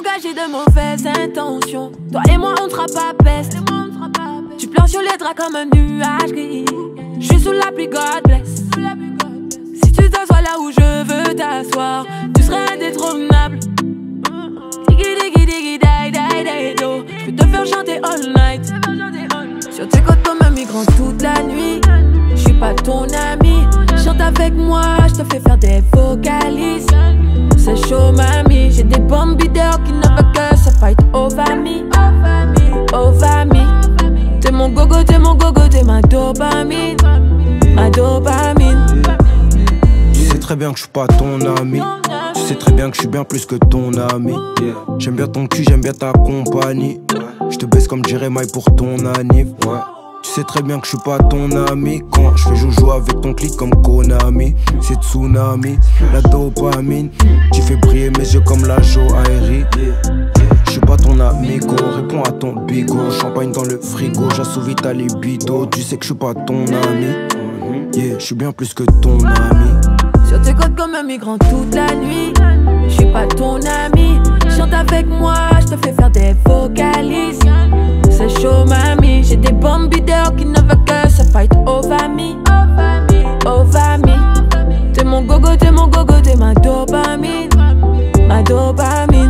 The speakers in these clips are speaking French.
engagé de mauvaises intentions. Toi et moi on sera pas best. Tu pleures sur les draps comme un nuage gris. Je suis sous la pluie, God bless. Si tu t'assois là où je veux t'asseoir, tu seras indétrônable. Diggy diggy diggy die die die do. Je peux te faire chanter all night. Sur tes côtes comme un migrant toute la nuit. Je suis pas ton ami. Chante avec moi, je te fais faire des vocalises. C'est chaud mamie. J'ai des bombes bideurs qui ne veulent que se fight over me. Over me. T'es mon gogo, t'es mon gogo, t'es ma dopamine. Ma dopamine. Tu sais très bien que je suis pas ton ami. Tu sais très bien que je suis bien plus que ton ami. J'aime bien ton cul, j'aime bien ta compagnie. Je te baisse comme Jeremiah pour ton anniv. Tu sais très bien que je suis pas ton ami. Quand je fais joujou avec ton clic comme Konami. C'est tsunami, la dopamine. Tu fais briller mes yeux comme la joaillerie. Je suis pas ton amigo, réponds à ton bigot. Champagne dans le frigo, j'assouvis ta libido. Tu sais que je suis pas ton ami. Yeah, je suis bien plus que ton ami. Sur tes côtes comme un migrant toute la nuit. Je suis pas ton ami. Chante avec moi, je te fais faire des vocalises. C'est chaud mamie. J'ai des bombes bideurs qui ne veulent que se fight over me. Over me. T'es mon gogo, t'es mon gogo, t'es ma dopamine. Ma dopamine.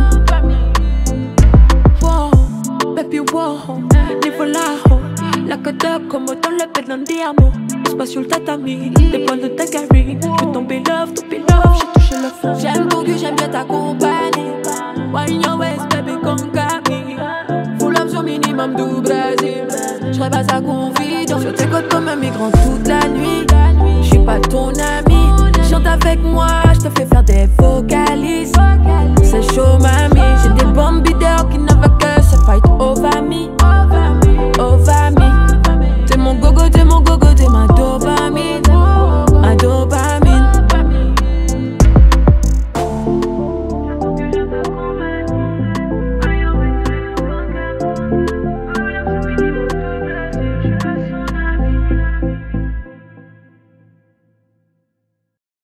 Wow, baby wow. Niveau là, la cote comme autant le pète l'andiamo. Pas sur le tatami, des points de ta carry. Je peux tomber love, j'ai touché le fond. J'aime ton cul, j'aime bien ta compagnie. Wine your waist, baby, comme Camille. Full option minimum du Brésil. J'serais pas sa confidence. Sur tes côtes comme un migrant toute la nuit. J'suis pas ton ami. Chante avec moi, j'te fais faire des vocalises. C'est chaud mamie, j'ai des bombes